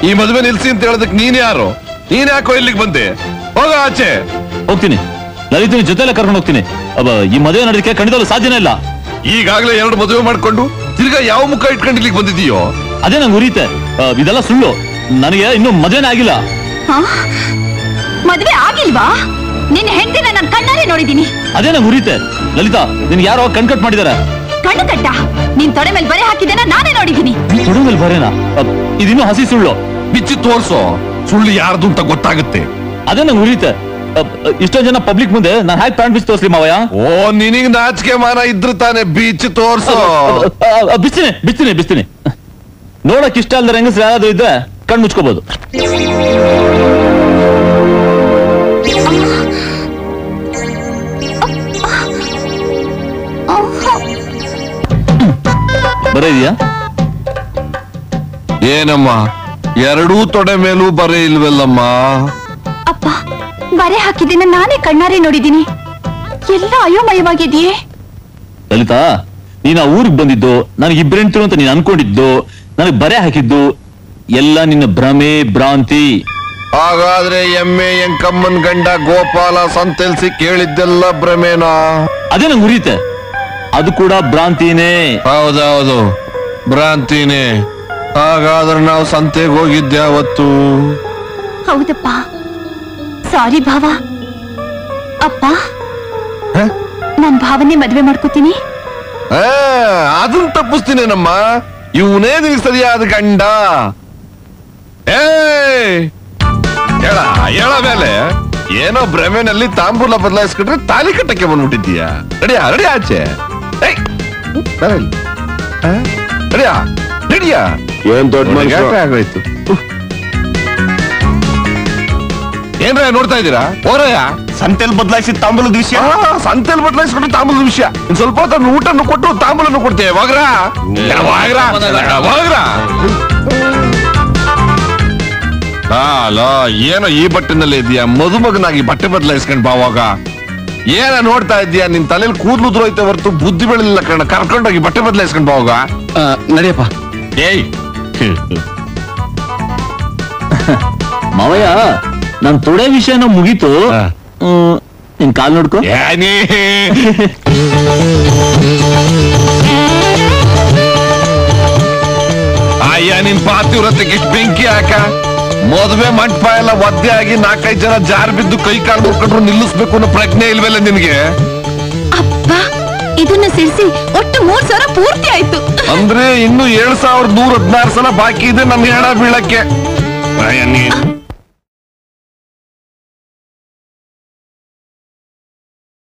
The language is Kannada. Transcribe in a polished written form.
ಈ ಮದುವೆ ನಿಲ್ಸಿ ಅಂತ ಹೇಳೋದಕ್ಕೆ ನೀನ್ ಯಾರು? ನೀನ್ ಯಾಕೋ ಇಲ್ಲಿಗೆ ಬಂದೆ? ಹೋಗ ಆಚೆ. ಹೋಗ್ತೀನಿ, ಲಲಿತನ ಜೊತೆಲ್ಲ ಕರ್ಕೊಂಡು ಹೋಗ್ತೀನಿ. ಈ ಮದುವೆ ನಡೆದಕ್ಕೆ ಖಂಡಿತವೂ ಸಾಧ್ಯನೇ ಇಲ್ಲ. ಈಗಾಗಲೇ 2 ಮದುವೆ ಮಾಡ್ಕೊಂಡು ತಿರ್ಗಾ ಯಾವ ಮುಖ ಇಟ್ಕೊಂಡು ಇಲ್ಲಿಗೆ ಬಂದಿದೀಯೋ? ಅದೇ ನಂಗೆ ಉರಿಯುತ್ತೆ. ಇದೆಲ್ಲ ಸುಳ್ಳು. ನನಗೆ ಇನ್ನೂ ಮದುವೆನೇ ಆಗಿಲ್ಲ. ಮದುವೆ ಆಗಿಲ್ವಾ? ನಿನ್ನ ಹೆಂಡತಿನ ನಾನು ಕಣ್ಣಾರೆ ನೋಡಿದೀನಿ. ಅದೇ ನಂಗೆ ಉರಿಯುತ್ತೆ. ಲಲಿತಾ, ನಿನ್ಗೆ ಯಾರೋ ಕಟ್ ಮಾಡಿದಾರೆ. ಕಣ್ಣು ಕಟ್ಟ? ನಿನ್ ತೊಡೆ ಮೇಲೆ ಬರೆ ಹಾಕಿದ್ದೇನ ನಾನೇ ನೋಡಿದೀನಿ. ತೊಡೆ ಮೇಲೆ ಬರೇನಾ? ಇದಿನ್ನೂ ಹಸಿ ಸುಳ್ಳು. ಬಿಚ್ಚಿ ತೋರ್ಸೋ, ಸುಳ್ಳು ಯಾರ್ದು ಅಂತ ಗೊತ್ತಾಗುತ್ತೆ. ಅದೇ ನಂಗೆ ಉರಿಯುತ್ತೆ. ಇಷ್ಟೊಂದು ಜನ ಪಬ್ಲಿಕ್ ಮುಂದೆ ನಾನು ಹ್ಯಾಕ್ ಪ್ಯಾಂಟ್ ಬಿಚ್ಚಿ ತೋರ್ಸ್ಲಿ ಮಾವಯ್ಯ? ಓ, ನಿನಗ್ ನಾಚಿಕೆ ಮಾನ ಇದ್ರು ತಾನೆ ಬೀಚ್ ತೋರ್ಸೋ. ಬಿಸ್ತೀನಿ. ನೋಡಕ್ ಇಷ್ಟ ಅಲ್ದ ಹೆಂಗಸ್ರು ಯಾರಾದ್ರೂ ಇದ್ರೆ ಕಣ್ ಮುಚ್ಕೋಬಹುದು. ಬರ ಇದೆಯಾ? ಏನಮ್ಮ, 2 ತೊಡೆ ಮೇಲೂ ಬರೆ ಇಲ್ವಲ್ಲಮ್ಮ? ಅಪ್ಪ, ಬರೆ ಹಾಕಿದ್ದೇನೆ ನಾನೇ ಕಣ್ಣಾರೆ ನೋಡಿದ್ದೀನಿ. ಎಲ್ಲ ಅಯೋಮಯವಾಗಿದೆಯೇ? ಲಲಿತಾ, ನೀನ್ ಆ ಊರಿಗೆ ಬಂದಿದ್ದು ನನಗೆ ಇಬ್ಬರೆಂಟು ಅಂತ ನೀನ್ ಅನ್ಕೊಂಡಿದ್ದು, ನನಗೆ ಬರೆ ಹಾಕಿದ್ದು ಎಲ್ಲ ನಿನ್ನ ಭ್ರಮೆ ಭ್ರಾಂತಿ. ಹಾಗಾದ್ರೆ ಎಮ್ಮೆ ಎಂಕಮ್ಮನ್ ಗಂಡ ಗೋಪಾಲ ಸಂತೆಲ್ಸಿ ಕೇಳಿದ್ದೆಲ್ಲ ಭ್ರಮೇನಾ? ಅದೇ ನಂಗೆ ಉರಿಯುತ್ತೆ. ಅದು ಕೂಡ ಭ್ರಾಂತಿನೇ. ಹೌದೌದು, ಭ್ರಾಂತಿನೇ. ಹಾಗಾದ್ರೆ ನಾವು ಸಂತೆಗೆ ಹೋಗಿದ್ದೆ ಅವತ್ತು. ಹೌದಪ್ಪ, ಸಾರಿ ಭಾವ. ಅಪ್ಪ, ನಾನ್ ಭಾವನೆ ಮದ್ವೆ ಮಾಡ್ಕೋತೀನಿ. ಅದನ್ನ ತಪ್ಪಿಸ್ತೀನೇನಮ್ಮ. ಇವನೇ ನಿನಗೆ ಸರಿಯಾದ ಗಂಡ. ಹೇಳ ಮೇಲೆ ಏನೋ ಭ್ರಮೆನಲ್ಲಿ ತಾಂಬೂಲ ಬದಲಾಯಿಸ್ಕೊಂಡ್ರೆ ತಾಲಿ ಕಟ್ಟಕ್ಕೆ ಬಂದ್ಬಿಟ್ಟಿದ್ದೀಯ. ರೆಡಿ ಆಚೆ. ರೆಡಿಯಾ? ಏನ್ ದೊಡ್ಡ ಮನುಷ್ಯ ಆಗೋಯ್ತು. ಏನ್ರ ನೋಡ್ತಾ ಇದ್ದೀರಾ? ಓರಯ್ಯ, ಸಂತೆಲ್ ಬದಲಾಯಿಸಿದ ತಾಂಬೂಲದ ವಿಷಯ. ಸಂತೆಲ್ ಬದಲಾಯಿಸ್ಕೊಂಡು ತಾಂಬೂಲದ ವಿಷಯ. ಇನ್ ಸ್ವಲ್ಪ ಹೊತ್ತು ಊಟನ್ನು ಕೊಟ್ಟು ತಾಂಬೂಲನ್ನು ಕೊಡ್ತೇವೆ. ಹೋಗ್ರಾ. ಏನೋ ಈ ಬಟ್ಟೆನಲ್ಲೇ ಇದೆಯಾ? ಮದುಮಗನಾಗಿ ಬಟ್ಟೆ ಬದಲಾಯಿಸ್ಕೊಂಡ್ ಬಾವಾಗ ಏನ ನೋಡ್ತಾ ಇದೀಯಾ? ನಿನ್ ತಲೆಯಲ್ಲಿ ಕೂದಲು ಉದುರೋಯ್ತೆ ಹೊರತು ಬುದ್ಧಿ ಬೆಳಿಲ್ಲ ಕಣ. ಕರ್ಕೊಂಡೋಗಿ ಬಟ್ಟೆ ಬದಲಾಯಿಸ್ಕೊಂಡ್ ಬಾವಾಗ. ನಡಿಯಪ್ಪ. ಏಯ್ ಮಾವಯ್ಯ, ನನ್ ತೊಡೆ ವಿಷಯನ ಮುಗೀತು. ನಿನ್ ಕಾಲ್ ನೋಡ್ಕೊ. ಅಯ್ಯ, ನಿನ್ ಪಾತಿವ್ರತೆಗೆ ಇಷ್ಟು ಬೆಂಕಿ ಹಾಕ. ಮದುವೆ ಮಂಟಪ ಎಲ್ಲ ಒದ್ದೆ ಆಗಿ 4-5 ಜನ ಜಾರ್ ಬಿದ್ದು ಕೈ ಕಾಲು ಮುರ್ಕೊಂಡ್ರು ನಿಲ್ಲಿಸ್ಬೇಕು ಅನ್ನೋ ಪ್ರಜ್ಞೆ ಇಲ್ವಲ್ಲ ನಿನ್ಗೆ? ಅಪ್ಪ, ಇದನ್ನ ಸೇರಿಸಿ ಒಟ್ಟು 3,000 ಪೂರ್ತಿ ಆಯ್ತು. ಅಂದ್ರೆ ಇನ್ನು 7,116 ಸಲ ಬಾಕಿ ಇದೆ ನಮ್ಗೆ ಹೆಣ ಬೀಳಕ್ಕೆ.